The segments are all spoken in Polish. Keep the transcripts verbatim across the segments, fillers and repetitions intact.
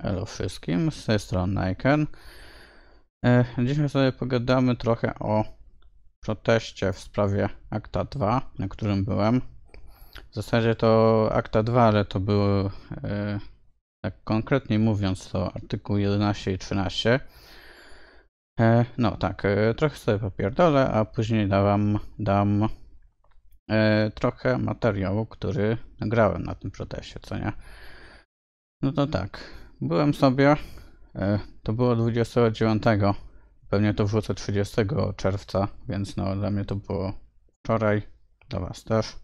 Hello wszystkim, z tej strony Naiken. E, dzisiaj sobie pogadamy trochę o proteście w sprawie Akta dwa, na którym byłem. W zasadzie to Akta dwa, ale to były, e, tak konkretnie mówiąc, to artykuł jedenaście i trzynaście. E, no tak, e, trochę sobie popierdolę, a później dam, dam e, trochę materiału, który nagrałem na tym proteście, co nie? No to tak, byłem sobie, e, to było dwudziestego dziewiątego, pewnie to wrzucę trzydziestego czerwca, więc no dla mnie to było wczoraj, dla was też.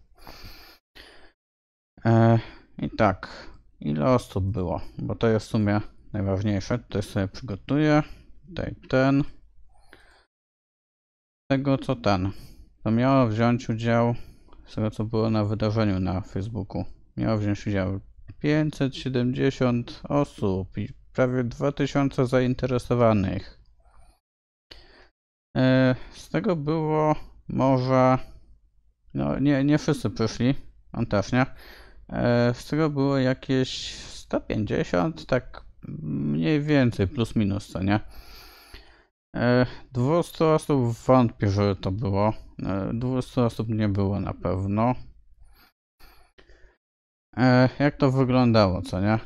E, I tak, ile osób było, bo to jest w sumie najważniejsze, tutaj sobie przygotuję, tutaj ten, tego co ten, to miało wziąć udział, z tego co było na wydarzeniu na Facebooku, miało wziąć udział pięćset siedemdziesiąt osób i prawie dwa tysiące zainteresowanych. Z tego było może, no nie, nie wszyscy przyszli, on też nie. Z tego było jakieś sto pięćdziesiąt, tak mniej więcej, plus minus, co nie. dwieście osób wątpię, że to było. dwieście osób nie było na pewno. Jak to wyglądało, co nie?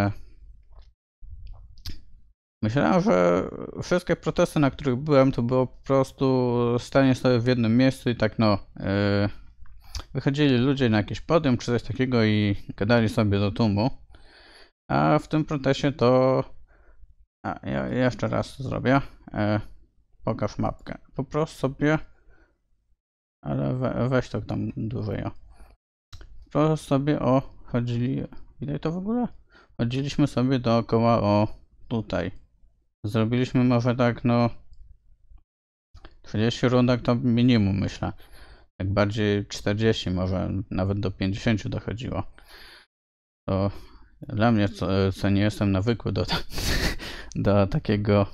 Myślałem, że wszystkie protesty, na których byłem, to było po prostu stanie sobie w jednym miejscu i tak no wychodzili ludzie na jakieś podium czy coś takiego i gadali sobie do tłumu. A w tym proteście to... A, ja jeszcze raz to zrobię. Pokaż mapkę. Po prostu sobie... Ale we, weź to tam dłużej, o. Po prostu sobie o... chodzili... Widać to w ogóle? Chodziliśmy sobie dookoła o... tutaj. Zrobiliśmy może tak, no... trzydzieści rundek to minimum, myślę. Jak bardziej czterdzieści, może nawet do pięćdziesięciu dochodziło. To dla mnie, co, co nie jestem nawykły do, do takiego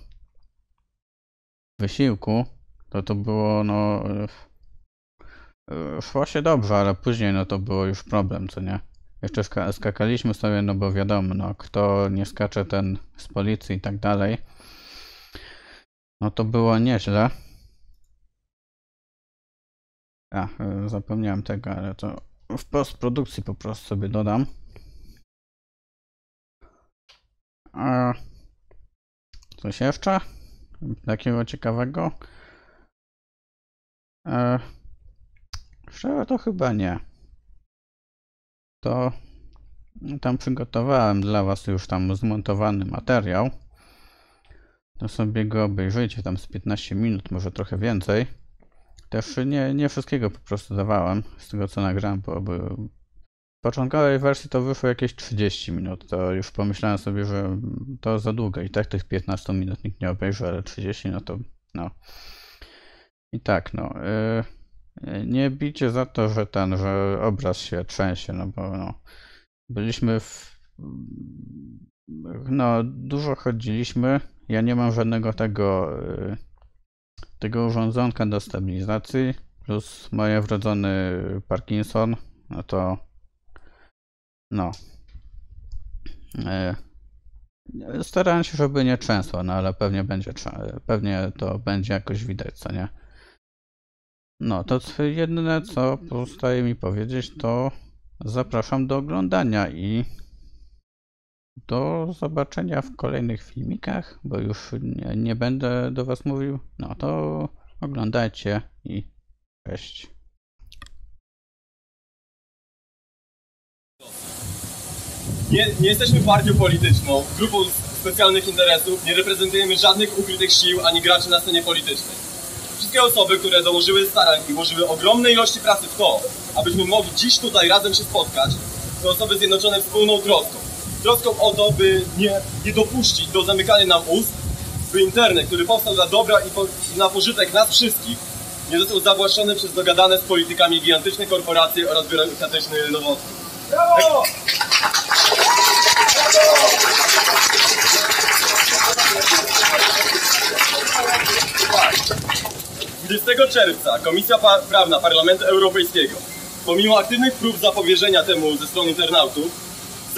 wysiłku, to to było, no... Szło się dobrze, ale później, no to było już problem, co nie? Jeszcze ska skakaliśmy sobie, no bo wiadomo, no kto nie skacze, ten z policji i tak dalej. No to było nieźle. A, zapomniałem tego, ale to w postprodukcji po prostu sobie dodam. A coś jeszcze takiego ciekawego? E, Szczerze to chyba nie. To tam przygotowałem dla was już tam zmontowany materiał. To sobie go obejrzyjcie tam z piętnaście minut, może trochę więcej. Też nie, nie wszystkiego po prostu dawałem z tego co nagrałem, bo, bo w początkowej wersji to wyszło jakieś trzydzieści minut. To już pomyślałem sobie, że to za długo i tak tych piętnaście minut nikt nie obejrzy, ale trzydzieści no to no. I tak no. Yy, nie bijcie za to, że ten, że obraz się trzęsie, no bo no. Byliśmy w... No dużo chodziliśmy. Ja nie mam żadnego tego... Yy, tego urządzonka do stabilizacji, plus moje wrodzony Parkinson, no to no e, starałem się, żeby nie trzęsło, no ale pewnie będzie pewnie to będzie jakoś widać, co nie? No to jedyne co pozostaje mi powiedzieć, to zapraszam do oglądania i do zobaczenia w kolejnych filmikach, bo już nie, nie będę do was mówił. No to oglądajcie i cześć. Nie, nie jesteśmy partią polityczną, grupą specjalnych interesów, nie reprezentujemy żadnych ukrytych sił ani graczy na scenie politycznej. Wszystkie osoby, które dołożyły starań i włożyły ogromne ilości pracy w to, abyśmy mogli dziś tutaj razem się spotkać, to osoby zjednoczone wspólną troską. Troską o to, by nie, nie dopuścić do zamykania nam ust, by internet, który powstał dla dobra i, po, i na pożytek nas wszystkich, nie został zawłaszczony przez dogadane z politykami gigantyczne korporacje oraz biurokratyczne jednostki. Brawo! dwudziestego czerwca Komisja Prawna Parlamentu Europejskiego, pomimo aktywnych prób zapobieżenia temu ze strony internautów,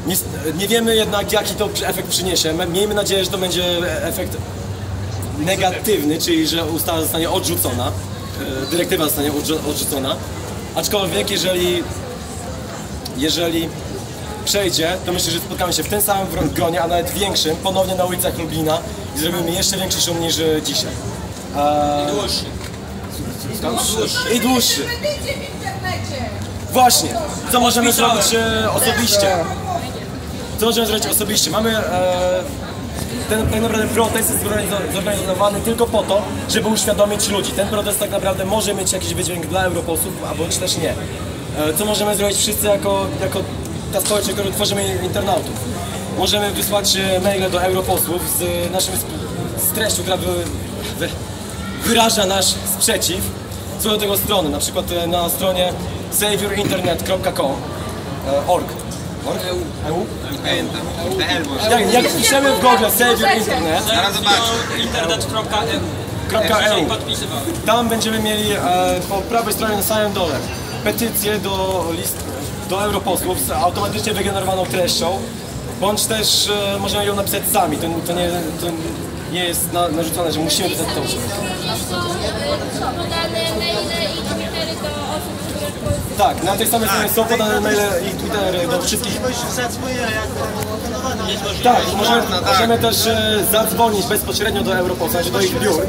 Nie, nie wiemy jednak, jaki to efekt przyniesie. Miejmy nadzieję, że to będzie efekt negatywny, czyli że ustawa zostanie odrzucona, dyrektywa zostanie odrzucona. Aczkolwiek, jeżeli, jeżeli przejdzie, to myślę, że spotkamy się w tym samym gronie, a nawet większym, ponownie na ulicach Lublina i zrobimy jeszcze większy szum niż dzisiaj. Eee... I dłuższy. I dłuższy. Właśnie. Co możemy zrobić e, osobiście? Co możemy zrobić osobiście? Mamy e, ten tak naprawdę protest jest zorganizowany tylko po to, żeby uświadomić ludzi. Ten protest tak naprawdę może mieć jakiś wydźwięk dla europosłów, a bądź też nie. E, co możemy zrobić wszyscy jako, jako ta społeczność, którą tworzymy internautów? Możemy wysłać maile do europosłów z naszym z treścią, która wy, wy, wyraża nasz sprzeciw co do tego strony, na przykład na stronie save your internet kropka com org. Org? E U? Jak, jak piszemy w Google Save Your Internet, Zaraz zobaczę. internet kropka e u. Tam będziemy mieli e, po prawej stronie na samym dole petycję do list, do europosłów z automatycznie wygenerowaną treścią, bądź też e, możemy ją napisać sami. To, to, nie, to nie jest na, narzucone, że musimy pisać tą treść. Tak, na tej samej stronie są podane maile i Twittery do wszystkich. Tak, możemy, możemy też e, zadzwonić bezpośrednio do europosłów, znaczy do ich biur.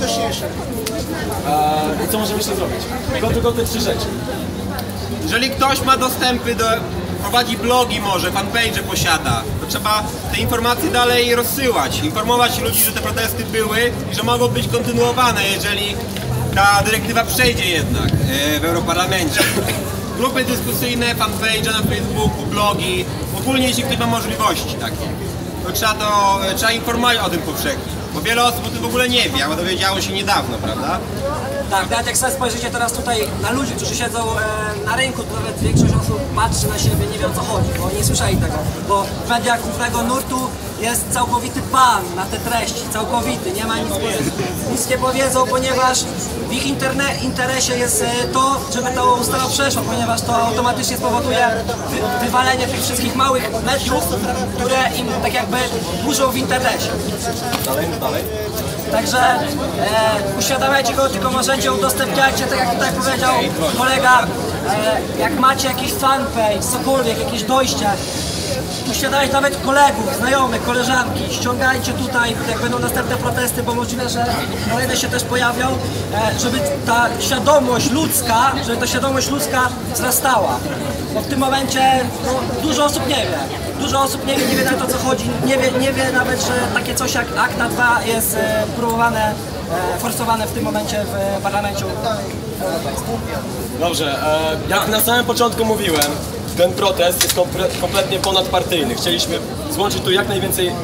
E, co możemy jeszcze zrobić? Tylko, tylko te trzy rzeczy. Jeżeli ktoś ma dostępy do... prowadzi blogi może, fanpage posiada, to trzeba te informacje dalej rozsyłać, informować ludzi, że te protesty były i że mogą być kontynuowane, jeżeli ta dyrektywa przejdzie jednak e, w Europarlamencie. Grupy dyskusyjne, fanpage na Facebooku, blogi, ogólnie jeśli ktoś ma możliwości takie, to trzeba, to, trzeba informować o tym powszechnie, bo wiele osób o tym w ogóle nie wie, a dowiedziało się niedawno, prawda? Tak, nawet jak sobie spojrzycie teraz tutaj na ludzi, którzy siedzą e, na rynku, to nawet większość osób patrzy na siebie, nie wie o co chodzi, bo nie słyszeli tego. Bo w mediach głównego nurtu jest całkowity ban na te treści, całkowity, nie ma nic, nic nie powiedzą, ponieważ w ich interne, interesie jest to, żeby ta ustawa przeszła, ponieważ to automatycznie spowoduje wy, wywalenie tych wszystkich małych mediów, które im tak jakby burzą w internecie. Dalej, dalej. Także e, uświadamiajcie go, tylko możecie, udostępniajcie, tak jak tutaj powiedział kolega, e, jak macie jakiś fanpage, cokolwiek, jakieś dojście, uświadamiajcie nawet kolegów, znajomych, koleżanki, ściągajcie tutaj, jak będą następne protesty, bo możliwe, że kolejne się też pojawią, e, żeby ta świadomość ludzka, żeby ta świadomość ludzka wzrastała. Bo w tym momencie no, dużo osób nie wie. Dużo osób nie wie, nie wie na to co chodzi, nie wie, nie wie nawet, że takie coś jak Akta dwa jest e, próbowane, e, forsowane w tym momencie w parlamencie europejskim. Dobrze, e, jak na samym początku mówiłem, ten protest jest komple kompletnie ponadpartyjny. Chcieliśmy złączyć tu jak najwięcej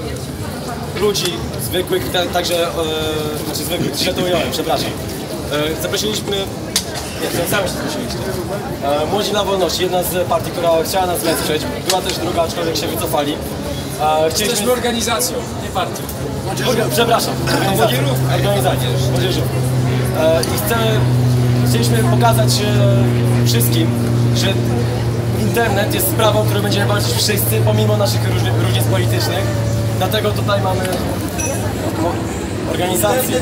ludzi zwykłych, ta, także, e, znaczy zwykłych, źle to ująłem, przepraszam. E, zaprosiliśmy, nie, to sami się zaprosiliście. E, Młodzi na Wolności, jedna z partii, która chciała nas wesprzeć, była też druga, aczkolwiek się wycofali. E, chcieliśmy... Jesteśmy organizacją, nie partią. Orga, przepraszam, organizacją. Organizacją, młodzieżówką. E, I chcemy, chcieliśmy pokazać e, wszystkim, że internet jest sprawą, którą będziemy walczyć wszyscy, pomimo naszych różni, różnic politycznych. Dlatego tutaj mamy organizację.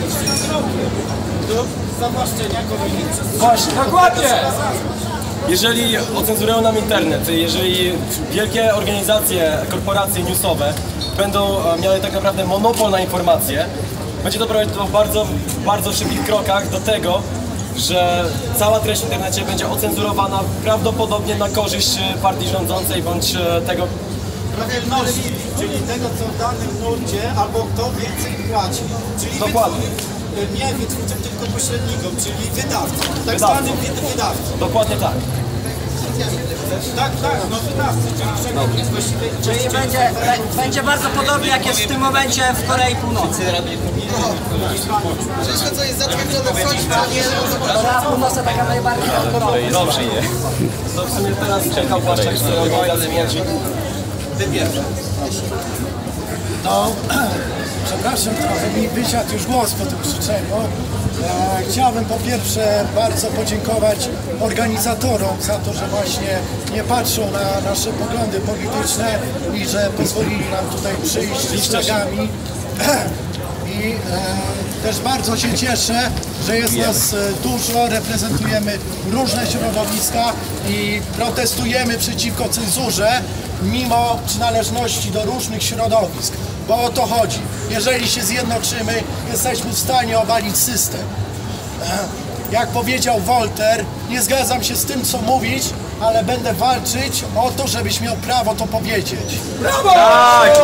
Do zawłaszczenia kolonii przez... Właśnie, Dokładnie! jeżeli ocenzurują nam internet, jeżeli wielkie organizacje, korporacje newsowe będą miały tak naprawdę monopol na informacje, będzie to prowadzić w bardzo, bardzo szybkich krokach do tego, że cała treść w internecie będzie ocenzurowana prawdopodobnie na korzyść partii rządzącej bądź tego... Prawielności, czyli tego, co w danym nurcie, albo kto więcej płaci. Czyli Dokładnie. wytwór, nie wytwórcom, tylko pośrednikom, czyli wydawcom. Tak Wydawcom. zwanym wydawcom. Dokładnie tak. Tak, tak, no wydawcy, czyli przegląd jest właściwie... Czyli będzie, będzie bardzo podobnie jak jest w tym momencie w Korei Północnej. Wszystko, co jest zatwierdzone w sądzie, Korea Północna taka najbardziej hardkorowa. Dobrze je. To w sumie teraz czekał Błaszczak, że organizacja młodzi. Ty pierwszy. No, przepraszam. przepraszam, trochę mi wysiadł już głos po tym krzyczeniu. E, chciałbym po pierwsze bardzo podziękować organizatorom za to, że właśnie nie patrzą na nasze poglądy polityczne i że pozwolili nam tutaj przyjść z flagami. I e, też bardzo się cieszę, że jest nas e, dużo, reprezentujemy różne środowiska i protestujemy przeciwko cenzurze, mimo przynależności do różnych środowisk. Bo o to chodzi. Jeżeli się zjednoczymy, jesteśmy w stanie obalić system. Jak powiedział Voltaire, nie zgadzam się z tym, co mówić, ale będę walczyć o to, żebyś miał prawo to powiedzieć. Brawo! Tak!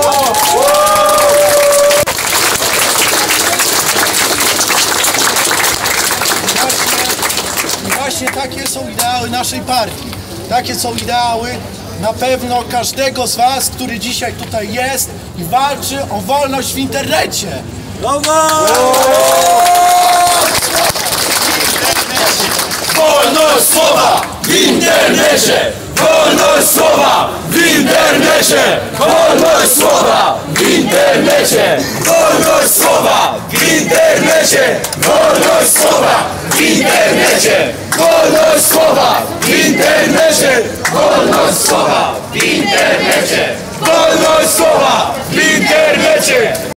I właśnie takie są ideały naszej partii. Takie są ideały na pewno każdego z was, który dzisiaj tutaj jest i walczy o wolność w internecie. Wolność słowa w internecie! Wolność słowa w internecie! Wolność słowa w internecie! Wolność słowa w internecie! Wolność słowa w internecie! Wolność słowa w internecie! Wolność słowa w internecie! Wolność słowa w internecie!